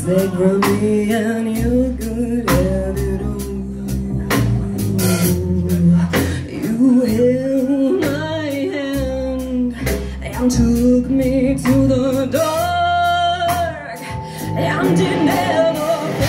take from me and you could have it all. You held my hand and took me to the dark, and it never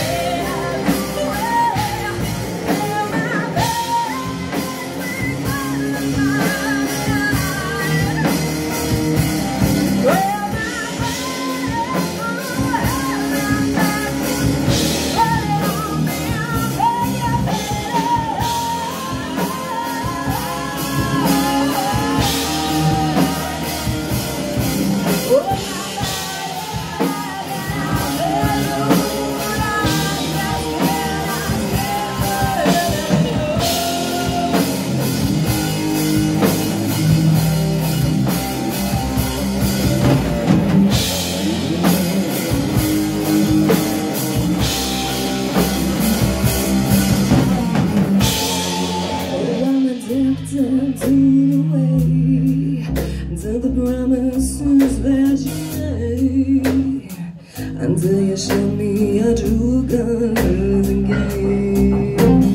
to the way, to the promises that you made, until you showed me a true color game.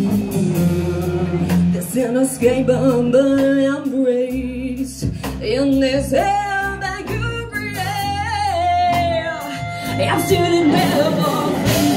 There's inescapable embrace in this hell that you create. I've seen it never.